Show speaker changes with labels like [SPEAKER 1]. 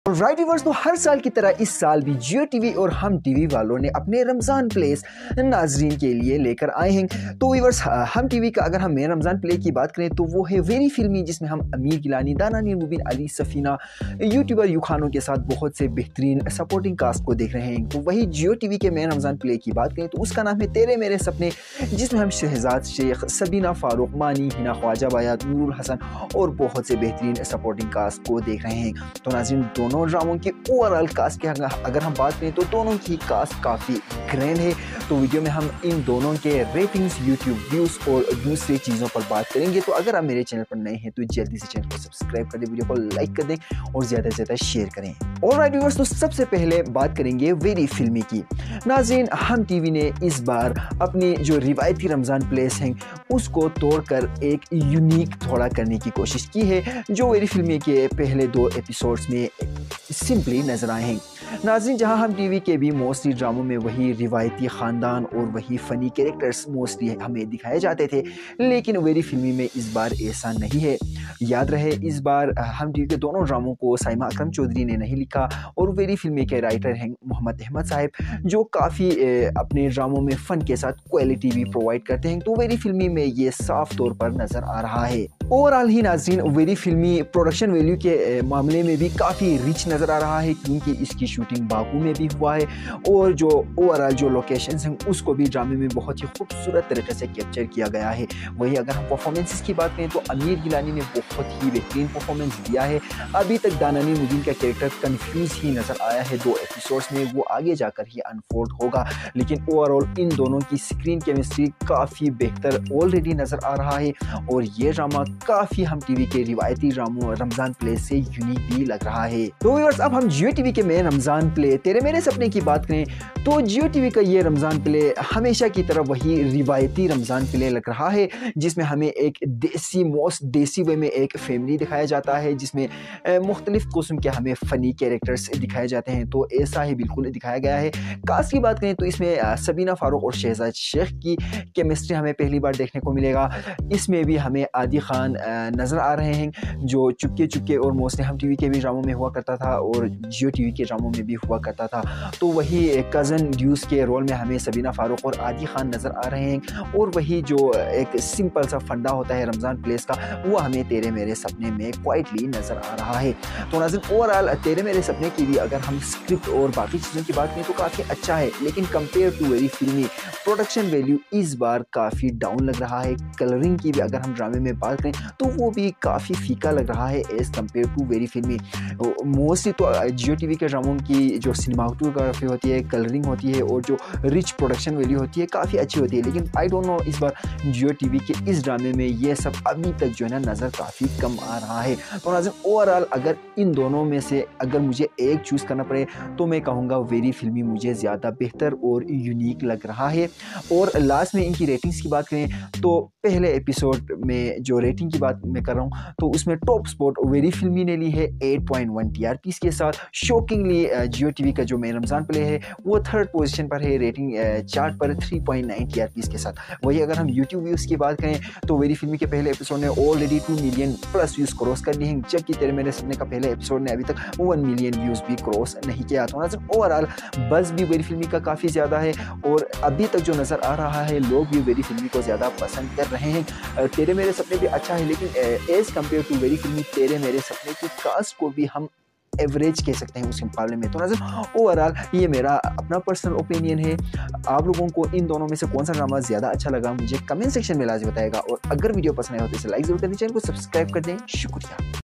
[SPEAKER 1] Right viewers, तो हर साल की तरह इस साल भी जियो टीवी और हम टीवी वालों ने अपने रमज़ान प्लेस नाजरीन के लिए लेकर आए हैं। तो व्यूअर्स, हम टीवी का अगर हम रमज़ान प्ले की बात करें तो वो है वेरी फिल्मी, जिसमें हम अमीर गिलानी, दाना नीर मुबीन, अली सफ़ीना, यूट्यूबर यू खानों के साथ बहुत से बेहतरीन सपोर्टिंग कास्ट को देख रहे हैं। तो वही जियो टीवी के मेन रमज़ान प्ले की बात करें तो उसका नाम है तेरे मेरे सपने, जिसमें हम शहजाद शेख, सबीना फारूक, मानी, हिना ख्वाजा बाया, नूरुल हसन और बहुत से बेहतरीन सपोर्टिंग कास्ट को देख रहे हैं। तो नाज़रीन, दोनों ड्रामों की ओवरऑल कास्ट की अगर हम बात करें तो दोनों की कास्ट काफ़ी ग्रैंड है। तो वीडियो में हम इन दोनों के रेटिंग्स, यूट्यूब व्यूज़ और दूसरी चीज़ों पर बात करेंगे। तो अगर आप मेरे चैनल पर नए हैं तो जल्दी से चैनल को सब्सक्राइब कर दें, वीडियो को लाइक कर दें और ज़्यादा से ज़्यादा शेयर करें। ऑलराइट व्यूअर्स, तो सबसे पहले बात करेंगे वेरी फिल्मी की। नाज़रीन, हम टीवी ने इस बार अपनी जो रिवायती रमज़ान प्लेस हैं उसको तोड़कर एक यूनिक थोड़ा करने की कोशिश की है, जो वेरी फिल्मी के पहले 2 एपिसोड्स में सिंपली नजर आए हैं। नाज़रीन, जहां हम टीवी के भी मोस्टली ड्रामों में वही रिवायती ख़ानदान और वही फ़नी कैरेक्टर्स मोस्टली हमें दिखाए जाते थे, लेकिन वेरी फिल्मी में इस बार ऐसा नहीं है। याद रहे, इस बार हम टीवी के दोनों ड्रामों को साइमा अकरम चौधरी ने नहीं लिखा और वेरी फिल्मी के राइटर हैं मोहम्मद अहमद साहब, जो काफ़ी अपने ड्रामों में फ़न के साथ क्वालिटी भी प्रोवाइड करते हैं। तो वेरी फिल्मी में ये साफ तौर पर नज़र आ रहा है। ओवरऑल ही नाज़रीन, वेरी फिल्मी प्रोडक्शन वैल्यू के मामले में भी काफ़ी रिच नज़र आ रहा है, क्योंकि इसकी शूटिंग बाकू में भी हुआ है और जो ओवरऑल जो लोकेशंस हैं उसको भी ड्रामे में बहुत ही खूबसूरत तरीके से कैप्चर किया गया है। वही अगर हम परफॉर्मेंसेस की बात करें तो अमीर गिलानी ने बहुत ही बेहतरीन परफॉर्मेंस दिया है। अभी तक दाना नीर मुबीन का कैरेक्टर कन्फ्यूज ही नज़र आया है 2 एपिसोड्स में, वो आगे जाकर ही अनफोल्ड होगा, लेकिन ओवरऑल इन दोनों की स्क्रीन केमिस्ट्री काफ़ी बेहतर ऑलरेडी नज़र आ रहा है और ये ड्रामा काफ़ी हम टीवी के रिवायती ड्रामों रमज़ान प्ले से यूनिक भी लग रहा है। तो व्यूअर्स, अब हम जियो टीवी के मेन रमज़ान प्ले तेरे मेरे सपने की बात करें तो जियो टीवी का ये रमज़ान प्ले हमेशा की तरह वही रिवायती रमज़ान प्ले लग रहा है, जिसमें हमें एक मोस्ट देसी वे में एक फैमिली दिखाया जाता है, जिसमें मुख्तलिफ किस्म के हमें फ़नी कैरेक्टर्स दिखाए जाते हैं। तो ऐसा ही बिल्कुल दिखाया गया है। कास्ट की बात करें तो इसमें सबीना फारूक और शहजाद शेख की केमिस्ट्री हमें पहली बार देखने को मिलेगा। इसमें भी हमें आदि खान नज़र आ रहे हैं, जो चुपके चुपके और मोस्टली हम टीवी के भी ड्रामों में हुआ करता था और जियो टीवी के ड्रामों में भी हुआ करता था। तो वही कज़न ड्यूस के रोल में हमें सबीना फारूक और आदि खान नज़र आ रहे हैं और वही जो एक सिंपल सा फंडा होता है रमज़ान प्लेस का, वो हमें तेरे मेरे सपने में क्वाइटली नज़र आ रहा है। तो नाज़रीन, ओवरऑल तेरे मेरे सपने की भी अगर हम स्क्रिप्ट और बाकी चीज़ों की बात करें तो काफ़ी अच्छा है, लेकिन कंपेयर टू वेरी फिल्मी प्रोडक्शन वैल्यू इस बार काफ़ी डाउन लग रहा है। कलरिंग की भी अगर हम ड्रामे में बात करें तो वो भी काफ़ी फीका लग रहा है एज़ कम्पेयर टू वेरी फिल्मी। मोस्टली तो जियो टीवी के ड्रामों की जो सिनेमाटोग्राफी होती है, कलरिंग होती है और जो रिच प्रोडक्शन वैल्यू होती है काफ़ी अच्छी होती है, लेकिन आई डोंट नो इस बार जियो टीवी के इस ड्रामे में ये सब अभी तक जो है ना नज़र काफ़ी कम आ रहा है। तो नाज़रीन, ओवरऑल अगर इन दोनों में से अगर मुझे एक चूज़ करना पड़े तो मैं कहूँगा वेरी फिल्मी मुझे ज़्यादा बेहतर और यूनिक लग रहा है। और लास्ट में इनकी रेटिंग्स की बात करें तो पहले एपिसोड में जो रेटिंग की बात मैं कर रहा हूँ तो उसमें टॉप स्पॉट वेरी फिल्मी ने ली है 8.1 टीआरपीस के साथ। शॉकिंगली जियो टीवी का जो मेन रमज़ान प्ले है वो 3rd पोजीशन पर है रेटिंग चार्ट पर 3.9 टीआरपीस के साथ। वही अगर हम यूट्यूब व्यूज़ की बात करें तो वेरी फिल्मी के पहले एपिसोड ने already 2 million plus views cross कर लिए हैं, जबकि तेरे मेरे सपने का पहले एपिसोड ने अभी तक 1 मिलियन व्यूज़ भी क्रॉस नहीं किया। तो नाज़रीन, ओवरऑल बज़ भी वेरी फिल्मी का काफ़ी ज़्यादा है और अभी तक जो नज़र आ रहा है लोग भी वेरी फिल्मी को ज़्यादा पसंद कर रहे हैं। तेरे मेरे सपने भी अच्छा है, लेकिन एज़ कम्पेयर टू वेरी फिल्मी तेरे मेरे सपने की कास्ट को भी हम एवरेज कह सकते हैं उसके मुकाबले में। तो नाज़रीन, ओवरऑल ये मेरा अपना पर्सनल ओपिनियन है। आप लोगों को इन दोनों में से कौन सा ड्रामा ज़्यादा अच्छा लगा मुझे कमेंट सेक्शन में लाजमी बताएगा और अगर वीडियो पसंद आया हो तो इसे लाइक ज़रूर कर दें, चैनल को सब्सक्राइब कर दें। शुक्रिया।